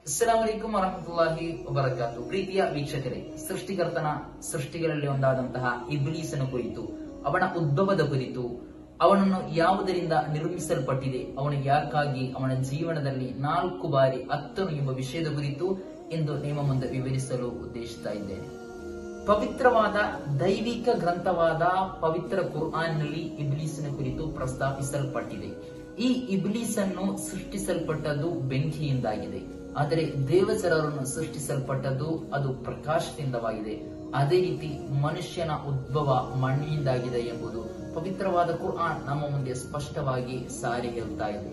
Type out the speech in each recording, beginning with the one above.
ಅಸ್ಸಲಾಮು ಅಲೈಕುಂ ವರಹಮತುಲ್ಲಾಹಿ ವಬರಕಾತು. ಪ್ರೀತಿಯ ವೀಕ್ಷಕರೇ, ಸೃಷ್ಟಿಕರ್ತನ ಸೃಷ್ಟಿಗಳಲ್ಲಿ ಒಂದಾದಂತಹ ಇಬ್ಲೀಸನ ಕುರಿತು, ಅವನ ಉದ್ಭವದ ಕುರಿತು, ಅವನನ್ನು ಯಾವುದರಿಂದ ನಿರ್ಮಿಸಲ್ಪಟ್ಟಿದೆ, ಅವನು ಯಾಕಾಗಿ ಅವನ ಜೀವನದಲ್ಲಿ 4 ಬಾರಿ ಅತ್ತನು ಎಂಬ ವಿಷಯದ ಕುರಿತು ಇಂದು ನಿಮ್ಮ ಮುಂದೆ ವಿವರಿಸಲು ಉದ್ದೇಶಿಸ್ತಾ ಇದ್ದೇನೆ. ಪವಿತ್ರವಾದ ದೈವಿಕ ಗ್ರಂಥವಾದ ಪವಿತ್ರ ಕುರ್ಆನ್ನಲ್ಲಿ ಇಬ್ಲೀಸನ ಕುರಿತು ಪ್ರಸ್ತಾಪಿಸಲ್ಪಟ್ಟಿದೆ. ಈ ಇಬ್ಲೀಸನ್ನು ಸೃಷ್ಟಿಸಲ್ಪಟ್ಟದ್ದು ಬೆಂಕಿಯಿಂದಾಗಿದೆ, ಆದರೆ ದೇವಚರರನ್ನು ಸೃಷ್ಟಿಸಲ್ಪಟ್ಟದ್ದು ಅದು ಪ್ರಕಾಶದಿಂದವಾಗಿದೆ. ಅದೇ ರೀತಿ ಮನುಷ್ಯನ ಉದ್ಭವ ಮಣ್ಣಿನಿಂದಾಗಿದೆ ಎಂಬುದು ಪವಿತ್ರವಾದ ಕುರ್ಆನ್ ನಮ್ಮ ಮುಂದೆ ಸ್ಪಷ್ಟವಾಗಿ ಸಾರಿ ಹೇಳುತ್ತಾ ಇದೆ.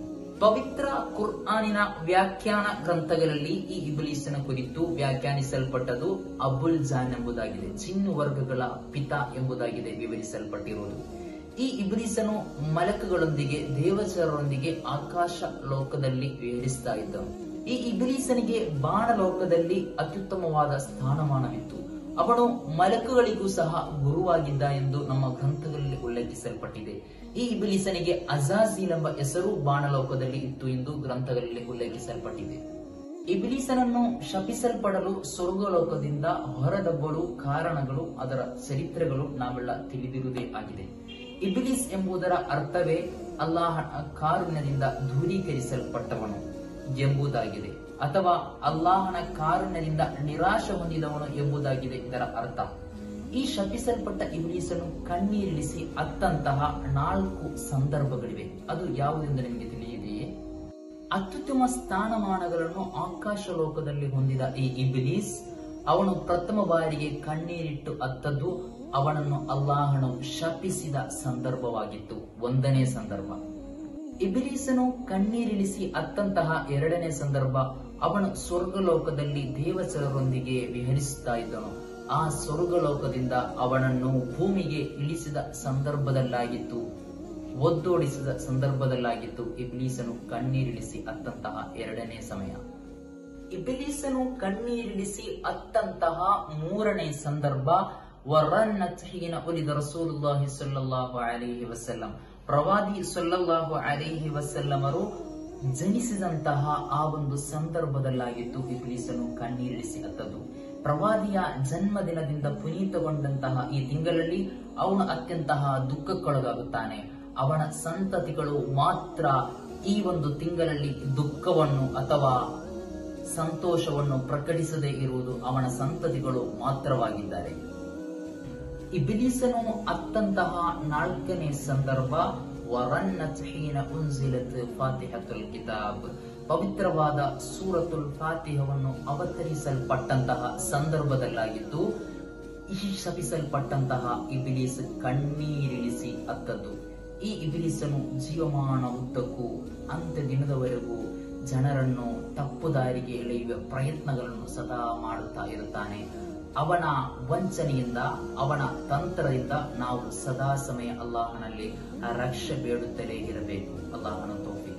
ಪವಿತ್ರ ಕುರ್ಆನಿನ ವ್ಯಾಖ್ಯಾನ ಗ್ರಂಥಗಳಲ್ಲಿ ಈ ಇಬ್ಲೀಸನ ಕುರಿತು ವ್ಯಾಖ್ಯಾನಿಸಲ್ಪಟ್ಟದು ಅಬುಲ್ ಜಾನ್ ಎಂಬುದಾಗಿದೆ, ಜಿನ್ನು ವರ್ಗಗಳ ಪಿತಾ ಎಂಬುದಾಗಿದೆ ವಿವರಿಸಲ್ಪಟ್ಟಿರುವುದು. ಈ ಇಬ್ಲೀಸನು ಮಲಕುಗಳೊಂದಿಗೆ ದೇವಚರರೊಂದಿಗೆ ಆಕಾಶ ಲೋಕದಲ್ಲಿ ವಿಹರಿಸ್ತಾ ಇದ್ದನು. ಈ ಇಬ್ಲೀಸನಿಗೆ ಬಾಣಲೋಕದಲ್ಲಿ ಅತ್ಯುತ್ತಮವಾದ ಸ್ಥಾನಮಾನವಿತ್ತು. ಅವನು ಮಲಕುಗಳಿಗೂ ಸಹ ಗುರುವಾಗಿದ್ದ ಎಂದು ನಮ್ಮ ಗ್ರಂಥಗಳಲ್ಲಿ ಉಲ್ಲೇಖಿಸಲ್ಪಟ್ಟಿದೆ. ಈ ಇಬ್ಲೀಸನಿಗೆ ಅಜಾಜೀಲ್ ಎಂಬ ಹೆಸರು ಬಾಣಲೋಕದಲ್ಲಿ ಇತ್ತು ಎಂದು ಗ್ರಂಥಗಳಲ್ಲಿ ಉಲ್ಲೇಖಿಸಲ್ಪಟ್ಟಿದೆ. ಇಬ್ಲೀಸನನ್ನು ಶಪಿಸಲ್ಪಡಲು ಸ್ವರ್ಗಲೋಕದಿಂದ ಹೊರದಬ್ಬಲು ಕಾರಣಗಳು, ಅದರ ಚರಿತ್ರೆಗಳು ನಾವೆಲ್ಲ ತಿಳಿದಿರುವುದೇ ಆಗಿದೆ. ಇಬ್ಲೀಸ್ ಎಂಬುದರ ಅರ್ಥವೇ ಅಲ್ಲಾಹನ ಕಾರುಣ್ಯದಿಂದ ದೂರೀಕರಿಸಲ್ಪಟ್ಟವನು ಎಂಬುದಾಗಿದೆ, ಅಥವಾ ಅಲ್ಲಾಹನ ಕಾರುಣ್ಯದಿಂದ ನಿರಾಶೆ ಹೊಂದಿದವನು ಎಂಬುದಾಗಿದೆ ಇದರ ಅರ್ಥ. ಈ ಶಪಿಸಲ್ಪಟ್ಟ ಇಬ್ಲೀಸನು ಕಣ್ಣೀರಿಳಿಸಿ ಅತ್ತಂತಹ 4 ಸಂದರ್ಭಗಳಿವೆ. ಅದು ಯಾವುದೆಂದು ನಿಮಗೆ ತಿಳಿಯಿದೆಯೇ? ಅತ್ಯುತ್ತಮ ಸ್ಥಾನಮಾನಗಳನ್ನು ಆಕಾಶ ಲೋಕದಲ್ಲಿ ಹೊಂದಿದ ಈ ಇಬ್ಲೀಸ್, ಅವನು ಪ್ರಥಮ ಬಾರಿಗೆ ಕಣ್ಣೀರಿಟ್ಟು ಅತ್ತದ್ದು ಅವನನ್ನು ಅಲ್ಲಾಹನು ಶಪಿಸಿದ ಸಂದರ್ಭವಾಗಿತ್ತು. 1ನೇ ಸಂದರ್ಭ. ಇಬ್ಲೀಸನು ಕಣ್ಣೀರಿಳಿಸಿ ಅತ್ತಂತಹ 2ನೇ ಸಂದರ್ಭ, ಅವನು ಸ್ವರ್ಗಲೋಕದಲ್ಲಿ ದೇವಚರರೊಂದಿಗೆ ವಿಹರಿಸುತ್ತಾ ಇದ್ದನು. ಆ ಸ್ವರ್ಗಲೋಕದಿಂದ ಅವನನ್ನು ಭೂಮಿಗೆ ಇಳಿಸಿದ ಸಂದರ್ಭದಲ್ಲಾಗಿತ್ತು, ಒದ್ದೋಡಿಸಿದ ಸಂದರ್ಭದಲ್ಲಾಗಿತ್ತು ಇಬ್ಲೀಸನು ಕಣ್ಣೀರಿಳಿಸಿ ಅತ್ತಂತಹ 2ನೇ ಸಮಯ. ಇಬ್ಲೀಸನು ಕಣ್ಣೀರಿಳಿಸಿ ಅತ್ತಂತಹ 3ನೇ ಸಂದರ್ಭ, ವರನ್ನತ್ ಹೀನ ಉಲಿದ ರಸೂಲುಲ್ಲಾಹಿ ಸಲ್ಲಲ್ಲಾಹು ಅಲೈಹಿ ವಸಲ್ಲಂ, ಪ್ರವಾದಿ ಸಲ್ಲಲ್ಲಾಹು ಅಲೈಹಿ ವಸಲ್ಲಮರು ಜನಿಸಿದಂತಹ ಆ ಒಂದು ಸಂದರ್ಭದಲ್ಲಾಗಿತ್ತು ಇಬ್ಲೀಸನು ಕಣ್ಣೀರಿಳಿಸಿ ಅತ್ತದ್ದು. ಪ್ರವಾದಿಯ ಜನ್ಮದಿನದಿಂದ ಪುನೀತಗೊಂಡಂತಹ ಈ ತಿಂಗಳಲ್ಲಿ ಅವನು ಅತ್ಯಂತಹ ದುಃಖಕ್ಕೊಳಗಾಗುತ್ತಾನೆ. ಅವನ ಸಂತತಿಗಳು ಮಾತ್ರ ಈ ಒಂದು ತಿಂಗಳಲ್ಲಿ ದುಃಖವನ್ನು ಅಥವಾ ಸಂತೋಷವನ್ನು ಪ್ರಕಟಿಸದೇ ಇರುವುದು ಅವನ ಸಂತತಿಗಳು ಮಾತ್ರವಾಗಿದ್ದಾರೆ. ಇಬ್ಲೀಸನು ಅತ್ತಂತಹ 4ನೇ ಸಂದರ್ಭ, ವರನ್ನತ್ ಹೀನ ಉನ್ಜಿಲತ್ ಫಾತಿಹತುಲ್ ಕಿತಾಬ್, ಪವಿತ್ರವಾದ ಸೂರತುಲ್ ಫಾತಿಹವನ್ನು ಅವತರಿಸಲ್ಪಟ್ಟಂತಹ ಸಂದರ್ಭದಲ್ಲಾಗಿದ್ದು ಈ ಶಪಿಸಲ್ಪಟ್ಟಂತಹ ಇಬ್ಲೀಸ್ ಕಣ್ಣೀರಿಳಿಸಿ ಅತ್ತದ್ದು. ಈ ಇಬ್ಲೀಸನು ಜೀವಮಾನ ಉದ್ದಕ್ಕೂ ಅಂತ್ಯ ದಿನದವರೆಗೂ ಜನರನ್ನು ತಪ್ಪು ದಾರಿಗೆ ಎಳೆಯುವ ಪ್ರಯತ್ನಗಳನ್ನು ಸದಾ ಮಾಡುತ್ತಾ ಇರುತ್ತಾನೆ. ಅವನ ವಂಚನೆಯಿಂದ, ಅವನ ತಂತ್ರದಿಂದ ನಾವು ಸದಾ ಸಮಯ ಅಲ್ಲಾಹನಲ್ಲಿ ರಕ್ಷೆ ಬೇಡುತ್ತಲೇ ಇರಬೇಕು. ಅಲ್ಲಾಹನ ತೌಫೀಕ್.